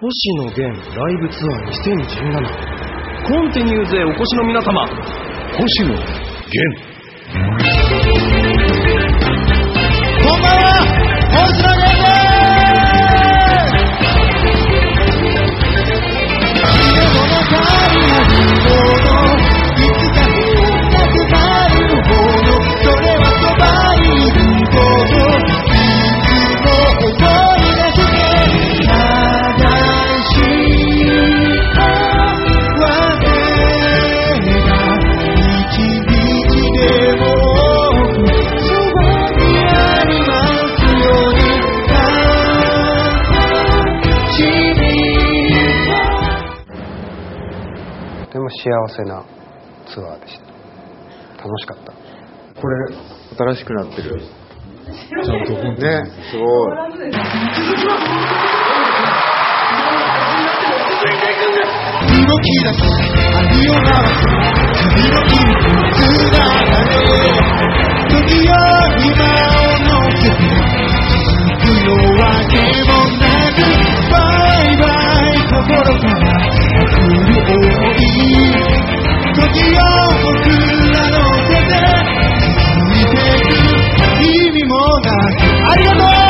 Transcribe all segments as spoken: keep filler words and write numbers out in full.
星野源ライブツアーにせんじゅうななコンティニューズへお越しの皆様、星野源。 こんばんは、星野源です。 幸せなツアーでした。楽しかった。 これ新しくなってる。ちゃんと本当ね、すごい。 動き出す網を回す首の筋肉つながれ、時よ今を乗せて続くのわけもなく、バイバイ心から溢る想い、時よ僕らの手で続いていく意味もなく、ありがとう。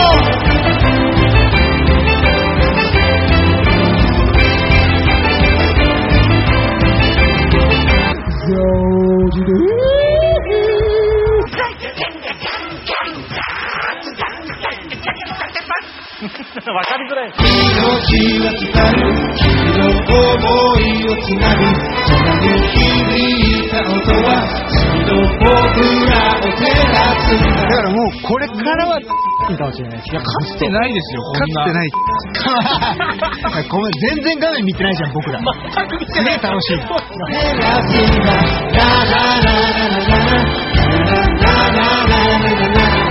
わかりづらい。 命は伝る君の想いをつなぐ、空で響いた音は一度僕らを照らすんだ。 だからもうこれからはいいかもしれないです。 いや、勝ってないですよ。 勝ってない。ごめん、全然画面見てないじゃん僕ら。 全く見てない。 すげえ楽しい。 照らすんだ。ララララララララララララ。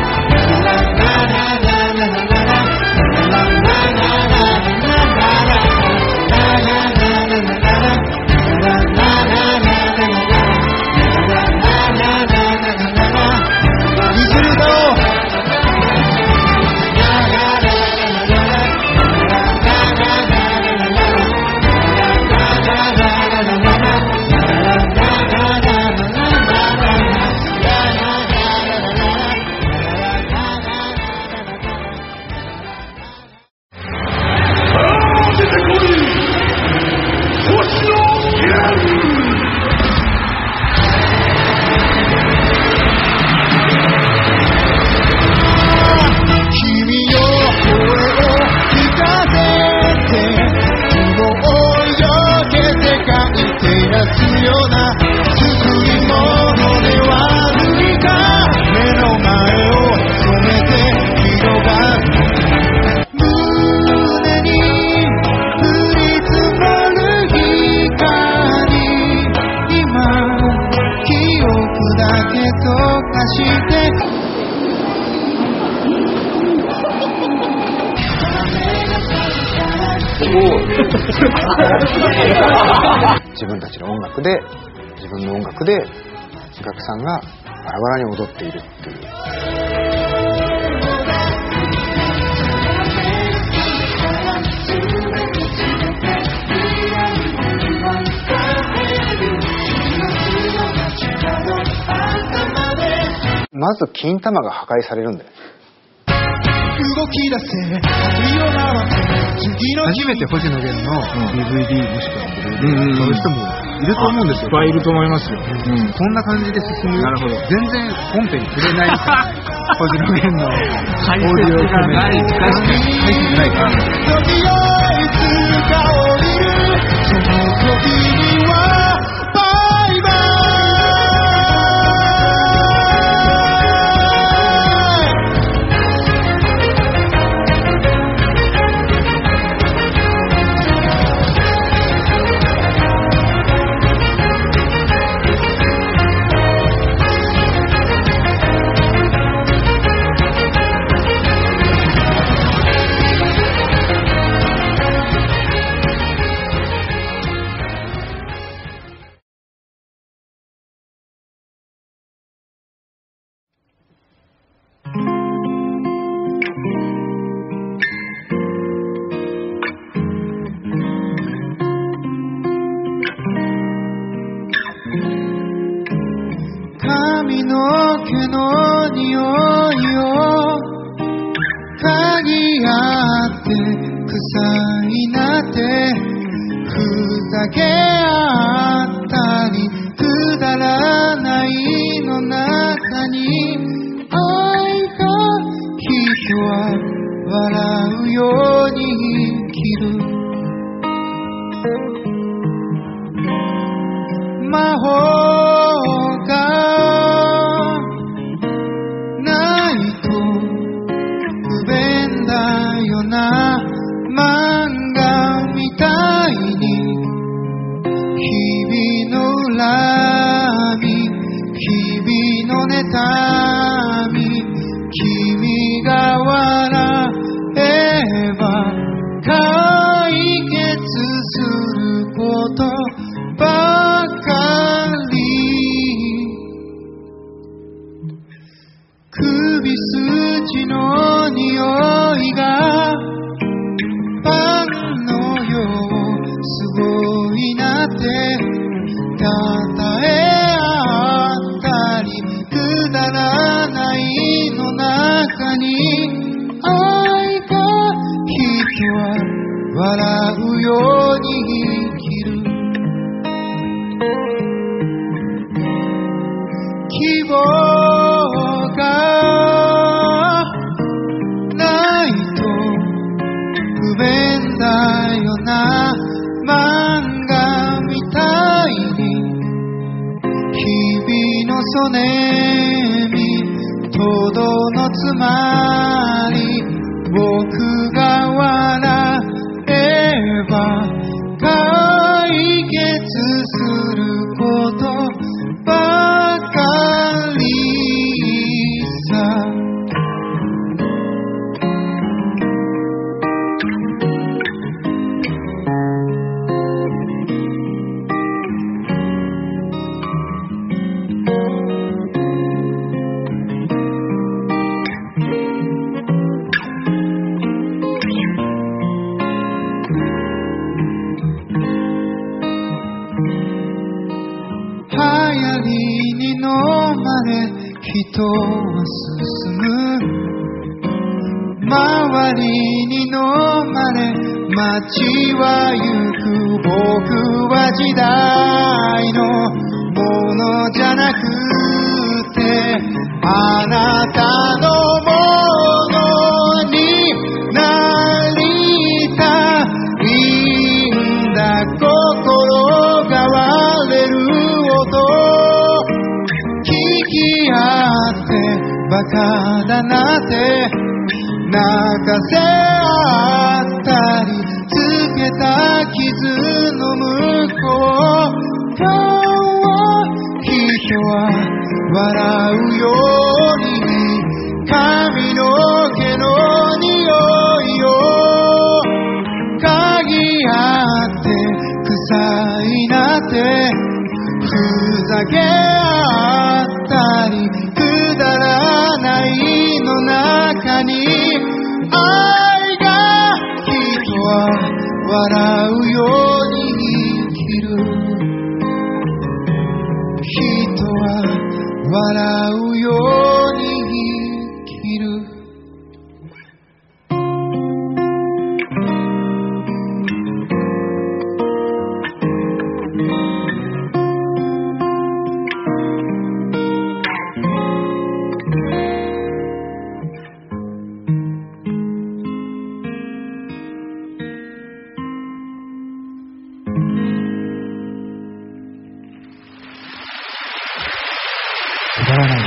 自分たちの音楽で自分の音楽でお客さんがバラバラに踊っているっていう。まず金玉が破壊されるんだよ。 動き出せ初めて星野源の ディーブイディー もしくはブルーレイ、うん、そういう人もいると思うんですよ。いっぱいいると思いますよ、うん、こんな感じで進む。なるほど。全然本編に触れない星野源のオーディオがない。確かに入ってないから。時よいつか降りるその時にはバイバイ。 ってふざけ合ったりくだらないの中に愛が人は笑うように生きる魔法がないと不便だよな漫画みたいに日々の恨み日々の妬み君が笑えば解決することばかり首筋の匂いがパンのようすごいなってたえ合ったりくだらないの中に愛が人は笑うように生きる希望がないと不便だよな漫画みたいに日々のそねみとどのつまり僕が笑えば解決することばかりさ流行りに飲まれ人は進む周りに飲まれ街は行く僕は時代のものじゃなくてあなたのものになりたいんだ心が割れる聞き合ってバカだなって泣かせ合ったりつけた傷の向こう側人は笑うように髪の毛の匂いを嗅ぎ合って臭いなってふざけ合ったりくだらないの中に愛が人は笑うように生きる人は笑うように生きるくだらない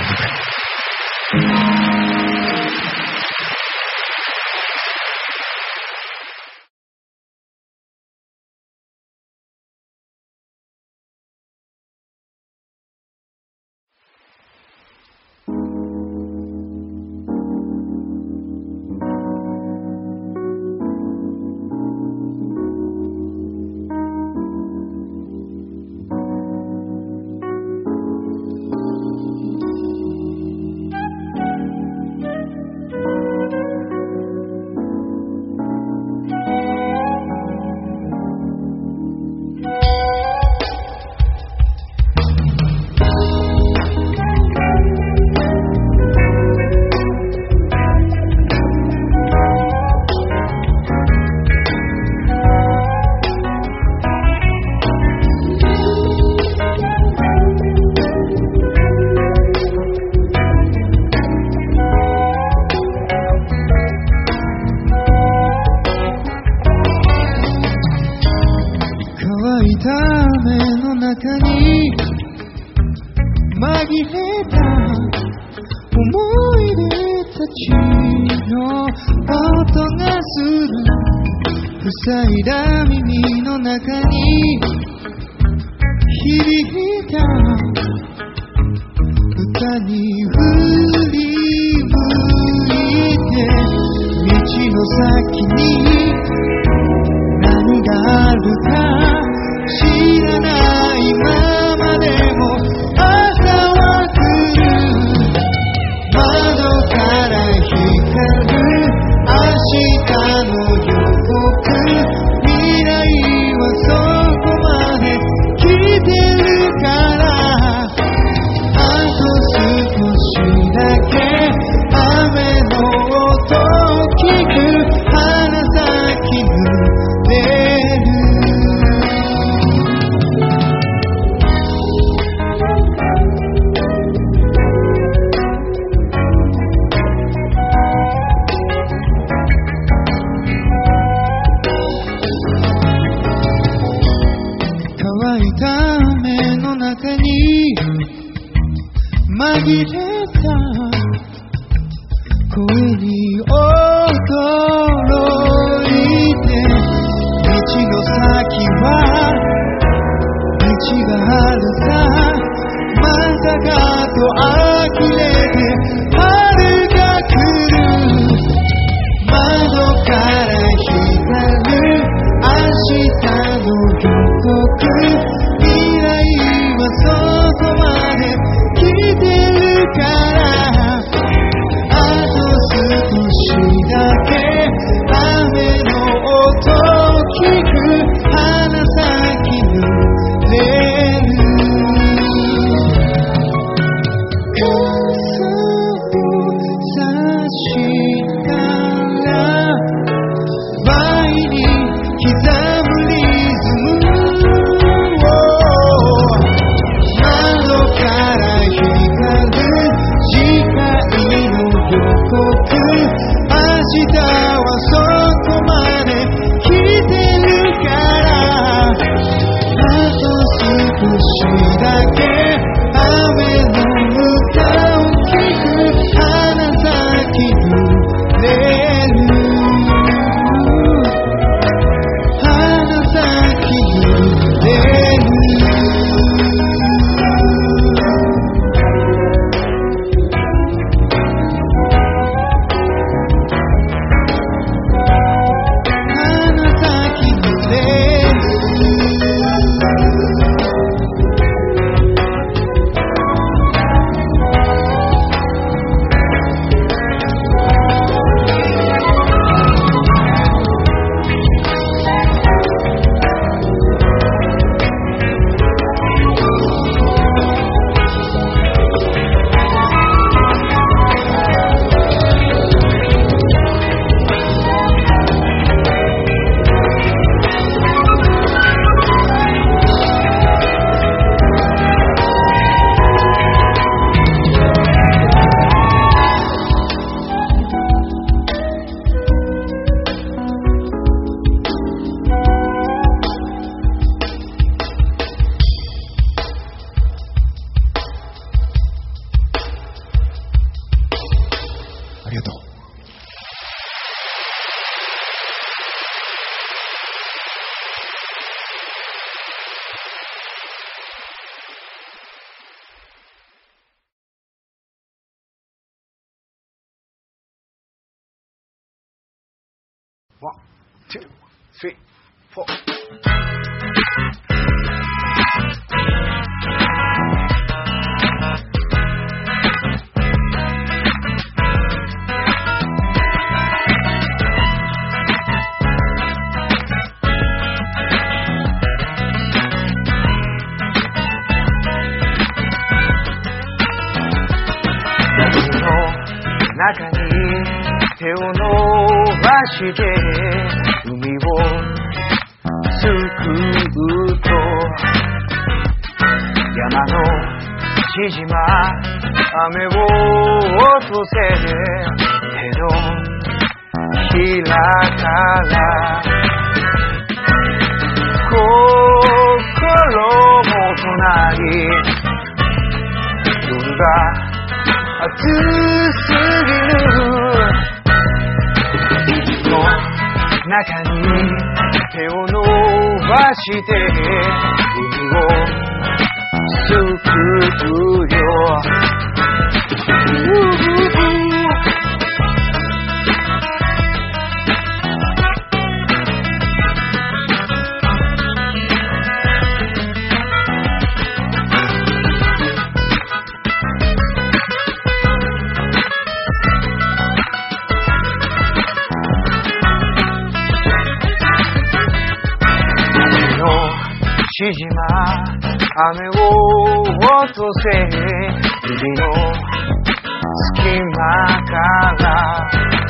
た雨の中に紛れた思い出たちの音がする。塞いだ耳の中に響いた歌に振り向いて、道の先に何があるか知らないままでも朝は来る。窓から光る明日の予告、未来はそこまで来てるから、あと少しだけ雨の音を聞く。鼻先濡れる。乾いた雨の中に紛れた声に驚いて、道の先は道があるさ。まさかと呆れて春が来る。窓から光る明日の予告、未来はそこまで来てるから、あと少しだけ雨の音を聞く。鼻先濡れる。傘を差したら前に刻むリズムを、窓から光る視界の予告、明日はそこまで来てるから、あと少しだけ雨の歌を聴く。鼻先濡れる。鼻先濡れる。鼻先濡れる。ありがとう。 ワン、ツー、スリー、フォー。 中に手を伸ばして海をすくうと、山の縮ま雨を落とせ手のひらから心暑すぎるの中に手を伸ばして海を救うよ父島雨を落とせ指の隙間から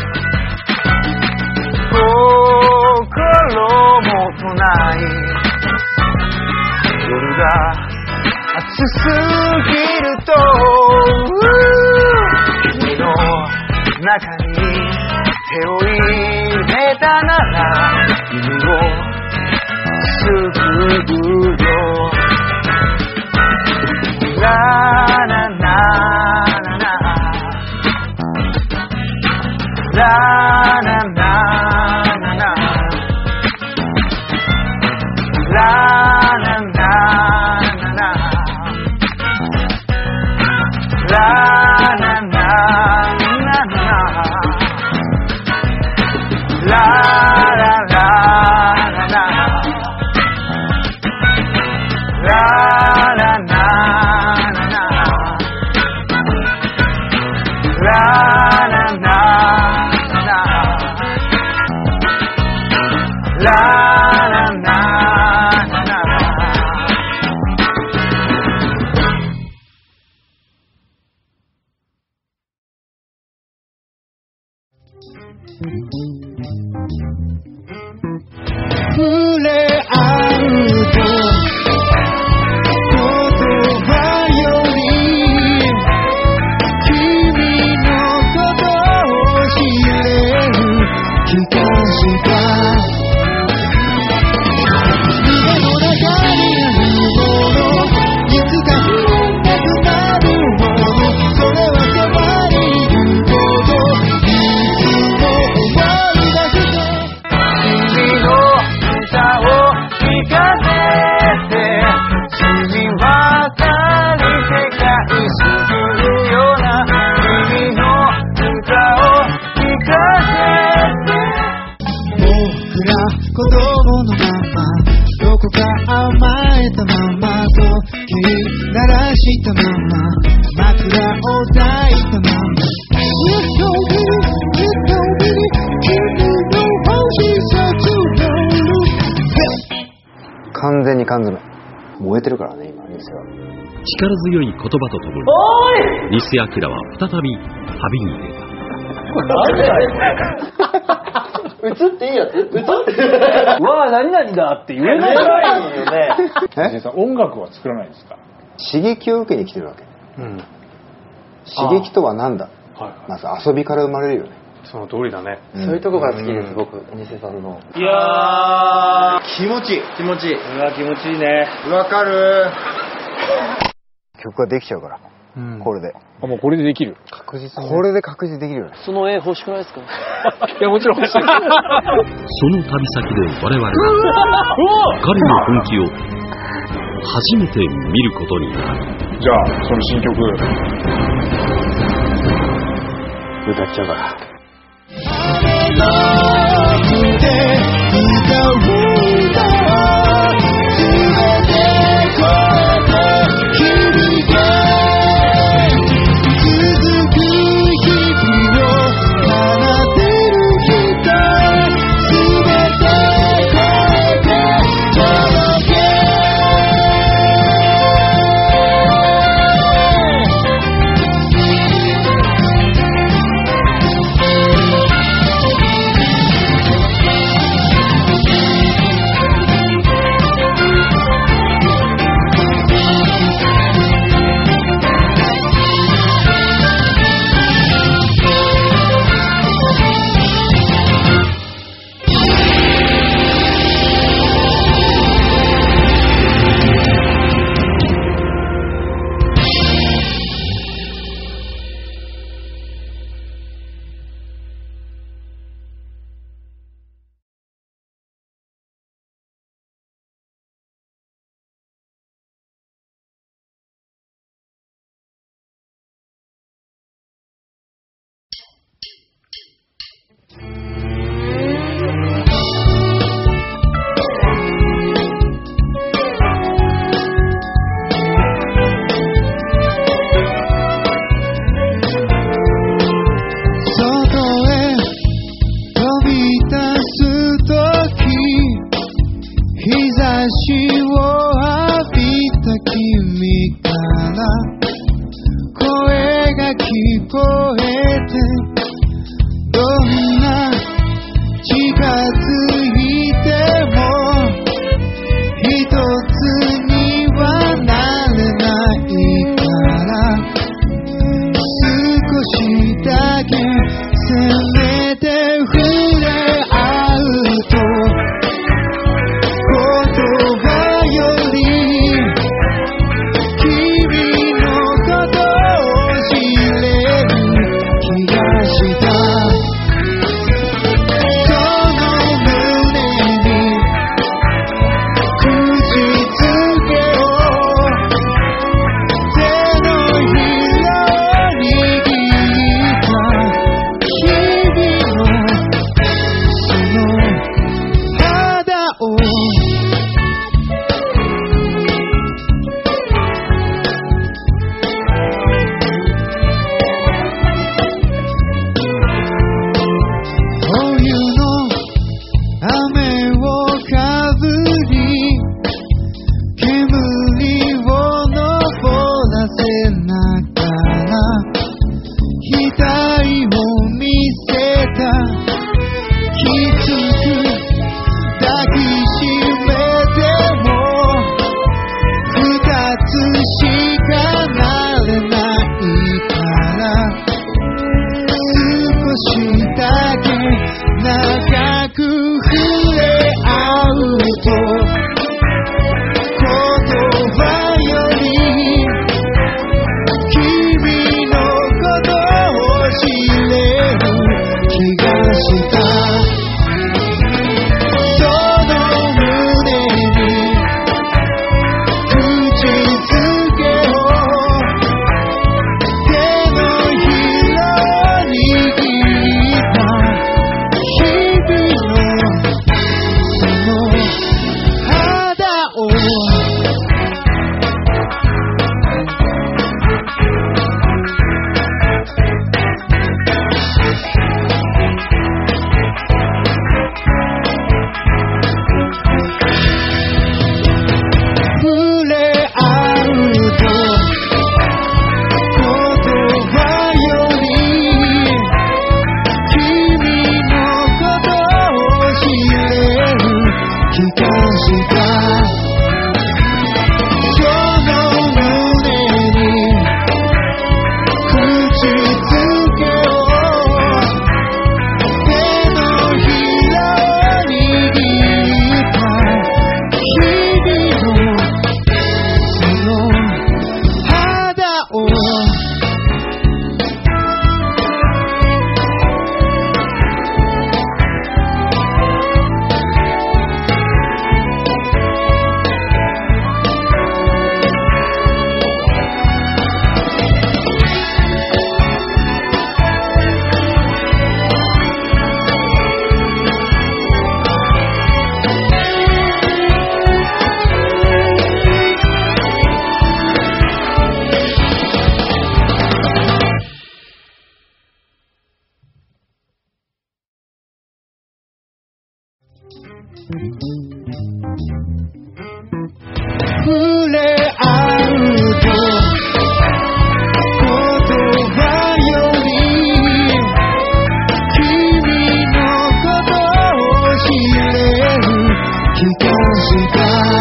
心もとない夜が暑すぎると君の中に手を入れたなら君をすぐよララララララララララ触れ合うと言葉より君のことを知れる気がした胸の中にあるものいつか触れたくなるものそれはそばにいることいつも思い出して君の歌を聞かせて澄み渡る世界するような君の歌を聞かせて僕ら子供のままどこか甘えたまま時鳴らしたまま枕を抱いたままLittle bitty, little bitty 君の星さつ完全に缶詰燃えてるからね今店は。 力強い言葉とともに西明は再び旅に出た。 映っていいやつ映ってわあ何々だって言えないよね。 えさん音楽は作らないんですか？ 刺激を受けに来てるわけ、 うん、 刺激とは何だ、 はい、 まず遊びから生まれるよね。 その通りだね、 うん、そういうとこが好きです、僕西さんの。 いやー気持ちいい気持ちいいうわ気持ちいいね。 わかる曲ができちゃうから、うん、これであもうこれでできる確実にこれで確実にできるよね。 その絵欲しくないですか？ いやもちろん欲しい。 その旅先で我々は彼の本気を初めて見ることになる。 じゃあその新曲歌っちゃうから。 雨の奥で歌う歌すべて超えて響け続く日々を奏でる人すべて超えて届けを浴びた君から声が聞こえてどんな近づいても一つにはなれないから少しだけせめて触れ合うと言葉より君のことを知れる気がしたその胸に口づけを手のひらを握った君のその肌を冬の雨をかぶり煙を昇らせながら額を見せたきつく抱きしめても二つしかなれないから少しだけ長く触れ合うと言葉より君のことを知れる気がしたその胸に口づけを手のひらを握った日々のその肌を触れ合うと言葉より君のことを知れる気がしたその胸に口づけを手のひらを握った日々のその肌を触れ合うと言葉より君のことを知れる気がした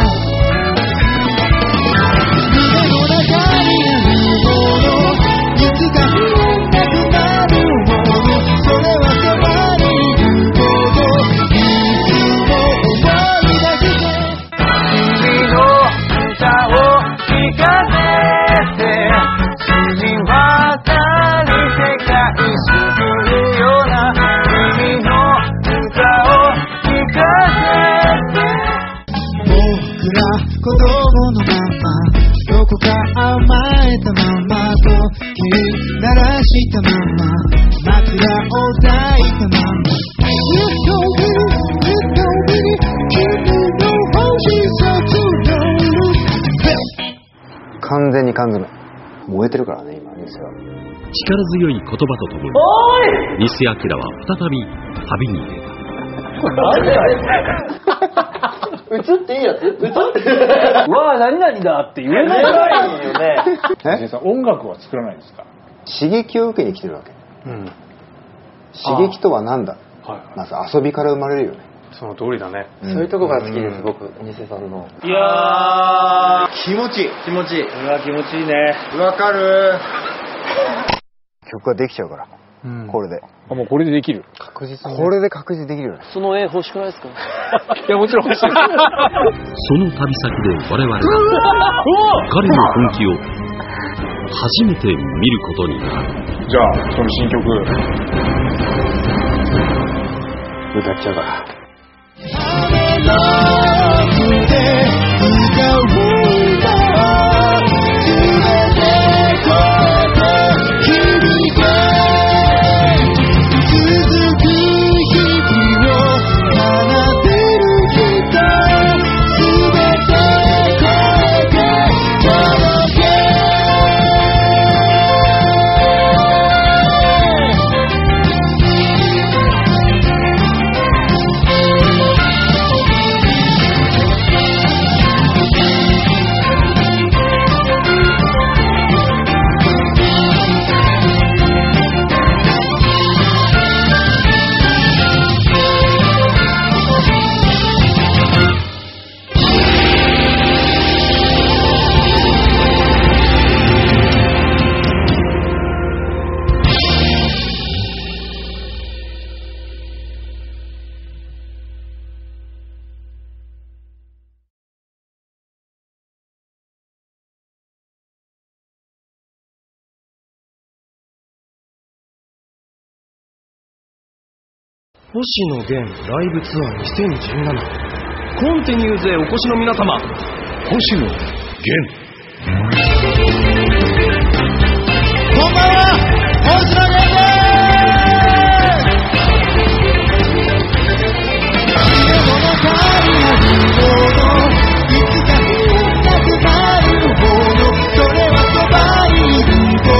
胸の中にあるものいつか見えなくなるものそれはそばにいることいつも思い出して君の歌を聴かせて澄み渡る世界するような君の歌を聴かせて僕ら子供のままどこか甘えたまま時計鳴らしたまま枕を抱いたままずっとずっと君の星さつの完全に缶詰燃えてるからね今店は。 力強い言葉とともに西明は再び旅に出た。 これ何だよ映っていいやつ映ってうわぁ何々だって言えないよね。 え音楽は作らないんですか？ 刺激を受けに来てるわけ、うん、刺激とは何だ、はい、まず遊びから生まれるよね。 その通りだね、 うん、そういうとこが好きです、うん、僕ニセさんの。 いやー気持ちいい気持ちいい。うわ気持ちいいね。 わかる。曲ができちゃうから、うん、これで。 あ、もうこれでできる。 確実にこれで確実にできるよね。 その絵欲しくないですか？ いやもちろん欲しい。 その旅先で我々は彼の本気を初めて見ることになる。 じゃあその新曲歌っちゃうから。 星野源ライブツアーにせんじゅうななコンティニューズへお越しの皆様、星野源。 こんばんは、星野源です。この旅が不動のいつか見えなくなるほど、それはそばにいること、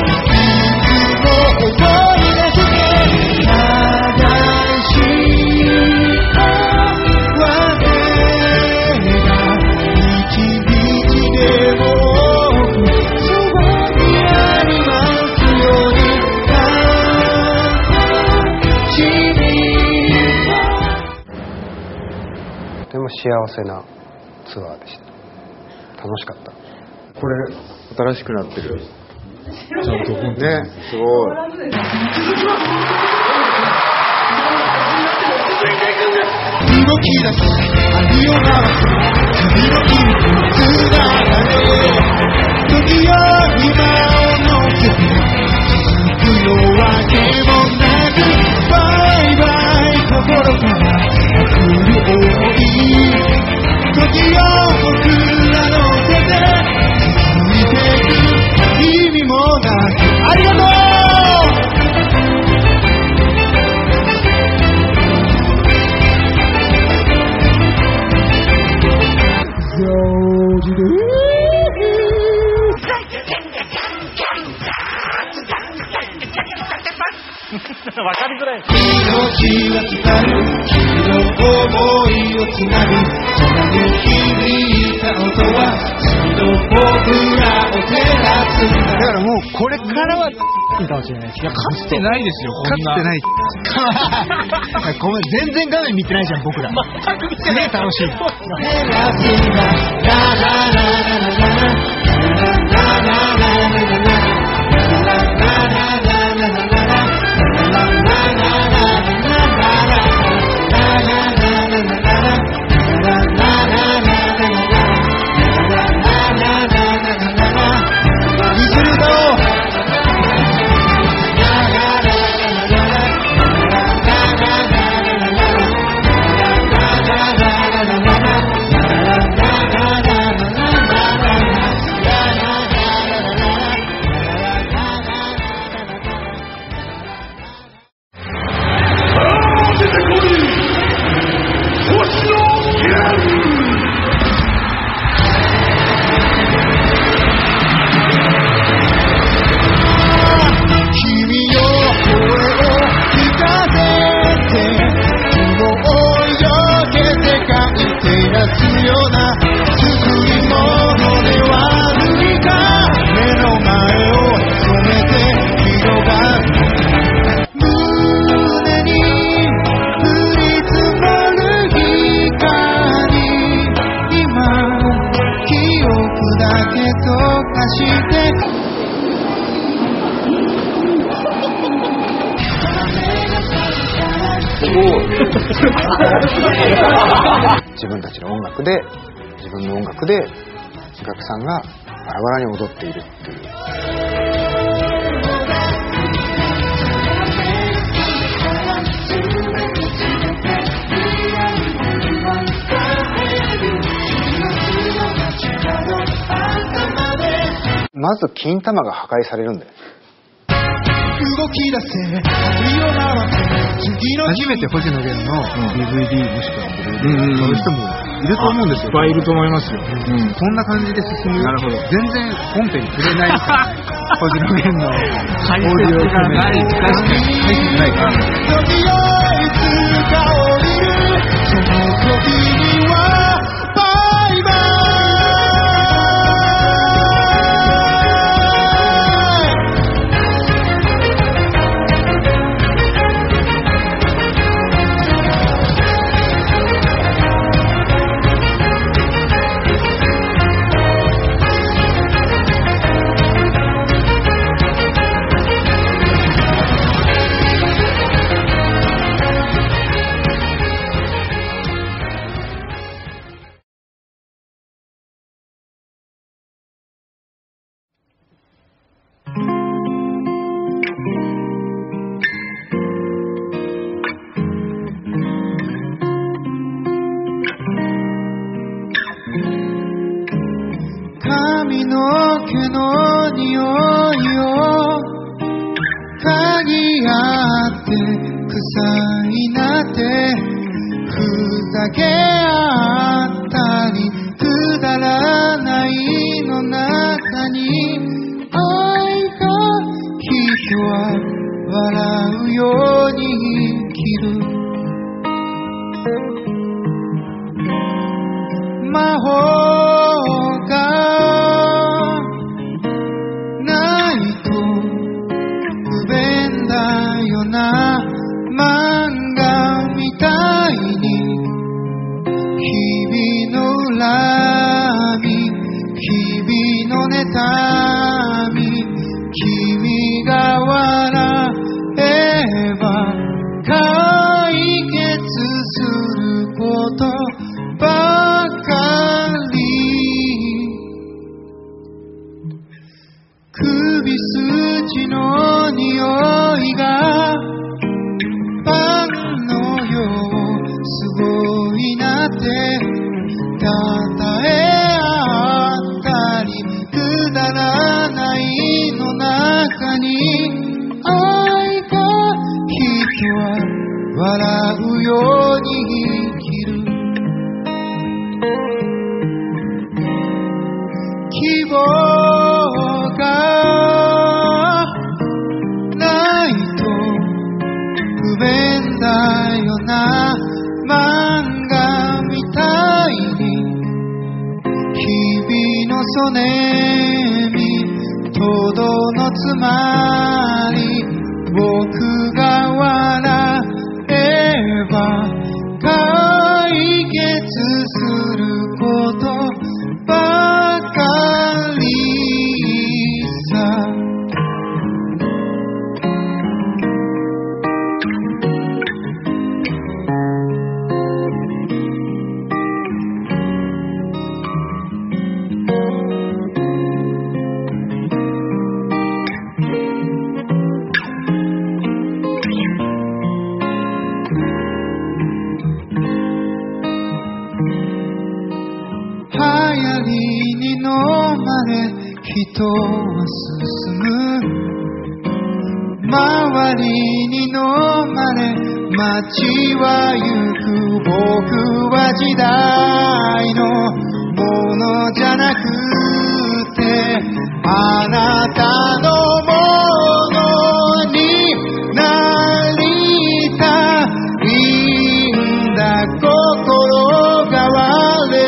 いつも思い出して幸せなツアーでした。楽しかった。これ新しくなってる。ちゃんとね、すごい。 動き出す針を回す旅の息つながれ、時よ今を乗せて続くのわけもなく、バイバイ心から溢る想い、時を僕らの手で続いていく意味もなく、ありがとう。 わかりづらい。 命は伝る君の想いをつなぐ、空に響いた音は君の僕らを照らす。 だからもうこれからはいいかもしれないです。いや、かつてないですよ。かつてない。ごめん、全然画面見てないじゃん僕ら。全く見てない。楽しい。照らすんだ。ララララララララララララすような作り物で悪いか目の前を染めて広がる胸に降り積もる光今記憶だけ溶かして自分たちの音楽で自分の音楽でお客さんがバラバラに踊っているっていうまず金玉が破壊されるんだよ。動き出せ初めて星野源の ディーブイディー もしくはブルーレイを買う人もいると思うんですよ。いっぱいいると思いますよ。うん、こんな感じで進む。なるほど。全然本編に触れないからね。星野源のオーディオがない。確かに入ってないから。時をいつか降りるその時にはバイバイ。髪の毛の匂いを嗅ぎ合って臭いなってふざけ合ったりくだらないの中に愛が人は笑うように生きる魔法がないと不便だよな漫画みたいに日々の恨み日々の妬み君が笑えば解決することばかり首筋の匂いがパンのようすごいなってたたえ合ったりくだらないの中に愛が人は笑うように生きる希望がないと不便だよな漫画みたいに日々のそねみとどのつまり僕が笑えば解決することばかりさ流行りに飲まれ人は進む周りに飲まれ街は行く僕は時代のものじゃなくてあなたのものになりたいんだ心が割れ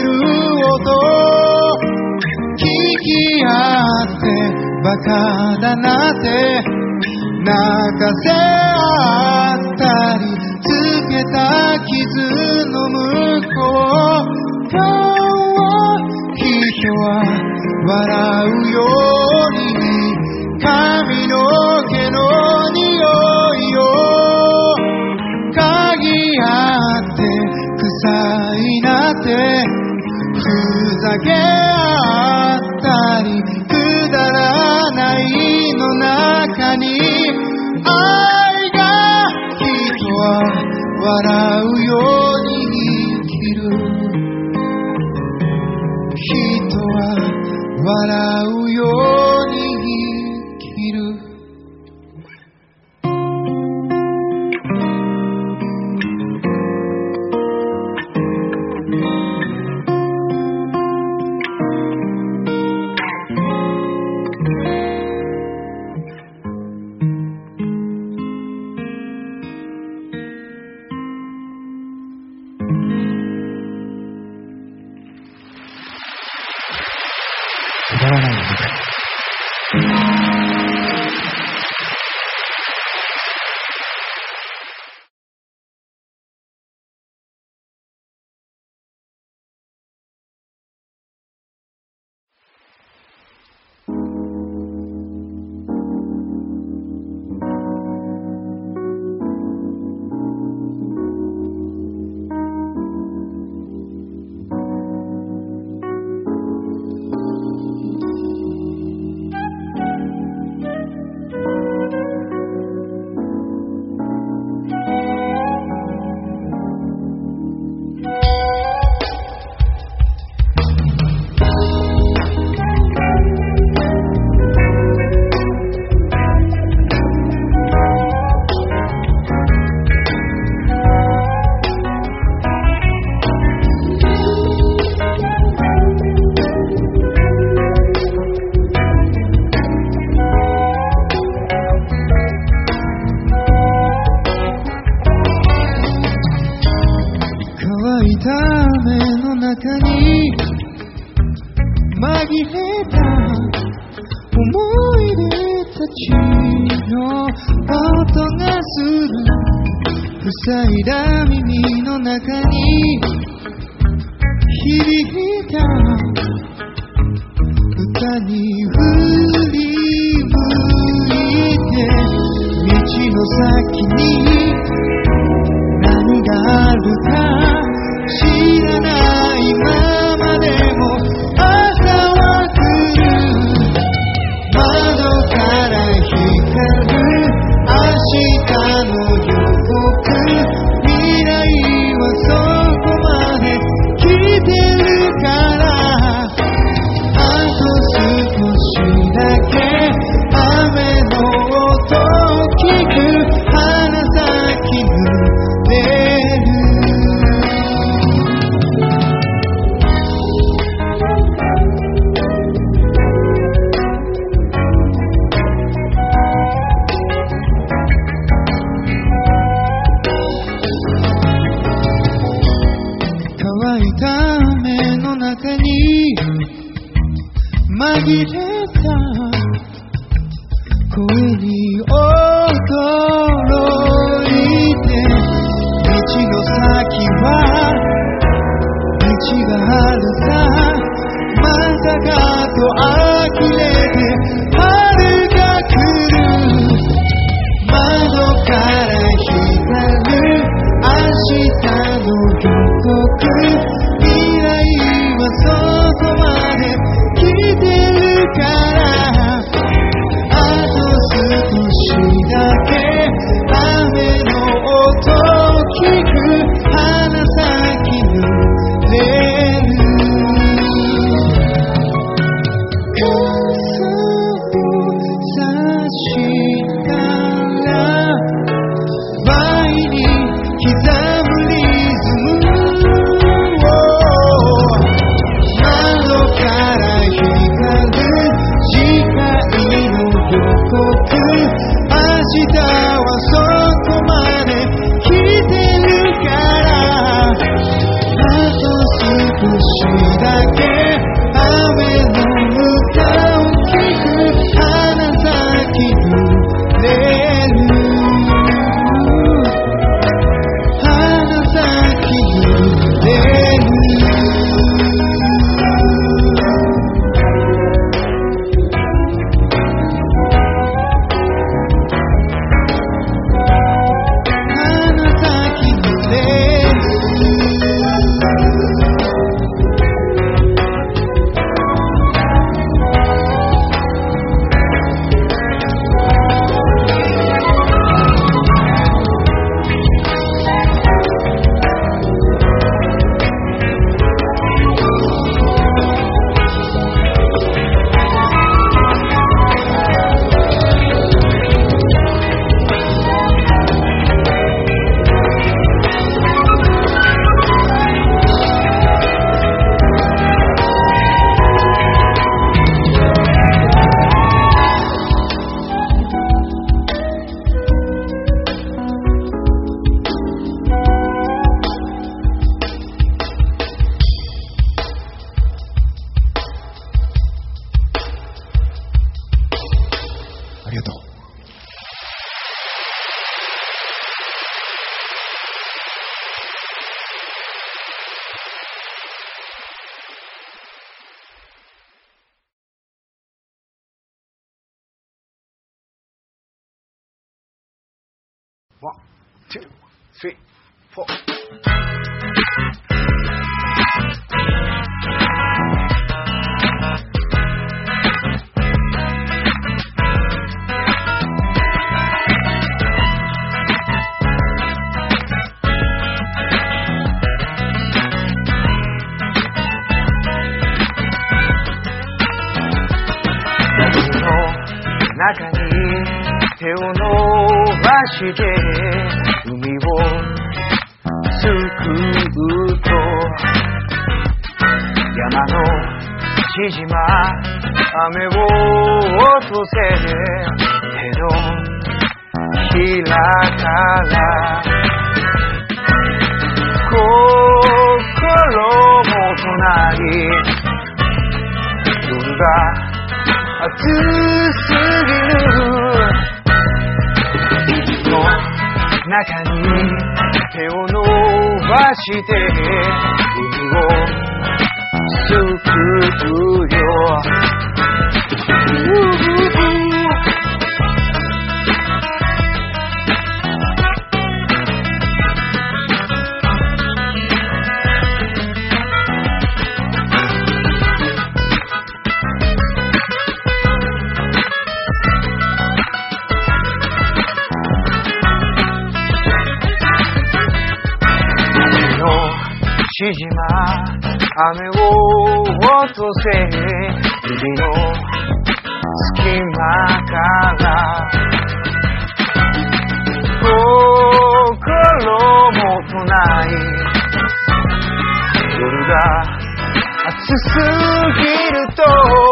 バカだなって泣かせ合ったりつけた傷の向こう側人は笑うように髪の毛の匂いを嗅ぎ合って臭いなってふざけ合ったりくだらないの中に愛が人は笑うように生きる人は笑うように生きるくだらないので塞いだ耳の中に響いた歌に振り向いて道の先に何があるか知らないままでも朝は来る窓から光る明日の予告未来はそこまで来てるからあと少しだけ雨の音を聞く鼻先濡れる乾いた雨の中に紛れた声に驚いて道の先は道があるさまさかと呆れて春が来る窓から光る明日の予告未来はそこまで来てるからあと少しだけ雨の音を聞く鼻先濡れるワン、ツー、スリー、フォー。 中に手を伸ばして海をすくうと山の縮ま雨を落とせ手のひらから心も隣夜が暑すぎるの中に手を伸ばして海をすくうよ縮ま雨を落とせ指の隙間から心もとない夜が暑すぎると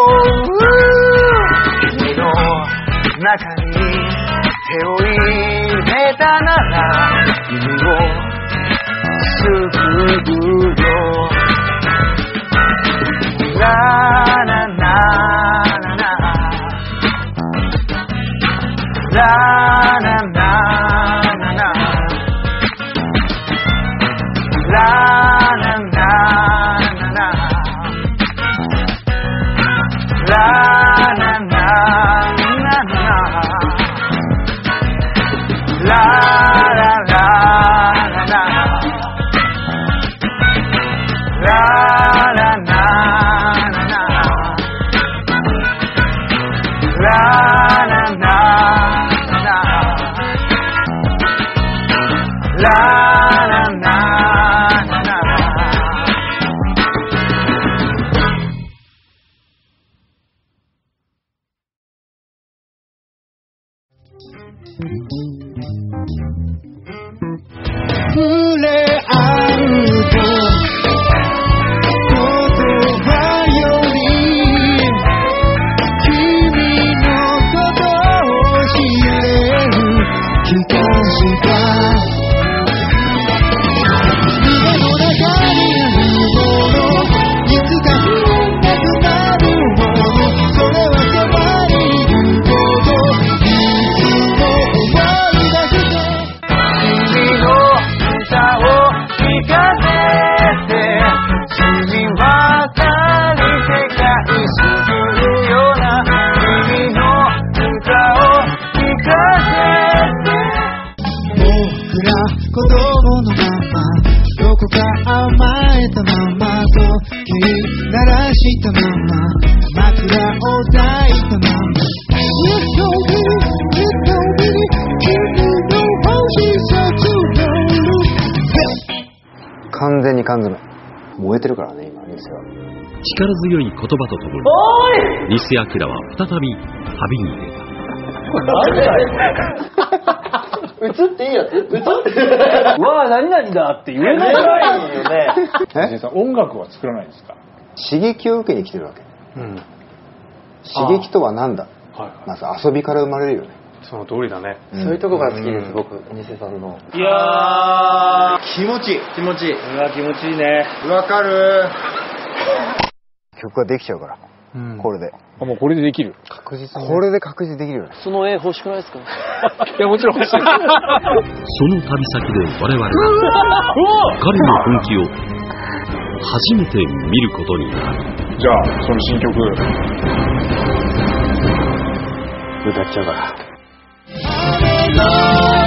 君の中に手を入れたなら夢をすぐよララララララララララ触れ合うと言葉より君のことを知れる気がした夢の中にあるものいつか触れなくなるものそれはそばにいることいつも思い出して君の歌を聞かせて澄み渡り世界するような君の歌を聞かせて僕ら子供のままどこか甘えたまま時計鳴らしたまま枕を抱いたまま完全に缶詰燃えてるからね今ニセは。 力強い言葉とともにニセアキラは再び旅に出た。 映っていいやつ映ってうわあ何々だって言えないよね。 え音楽は作らないですか？ 刺激を受けに来てるわけ、うん、刺激とは何だ、はい、まず遊びから生まれるよね。 その通りだね、 うん、そういうとこが好きです、うん、僕ニセさんの。 いやー気持ちいい気持ちいい。 うわ気持ちいいね。 わかる。 曲ができちゃうから、うん、これであもうこれでできる。 確実にこれで確実にできるよね。 その絵欲しくないですか？ いやもちろん欲しい。 その旅先で我々は彼の本気を初めて見ることになる。 じゃあその新曲歌っちゃうから。 雨の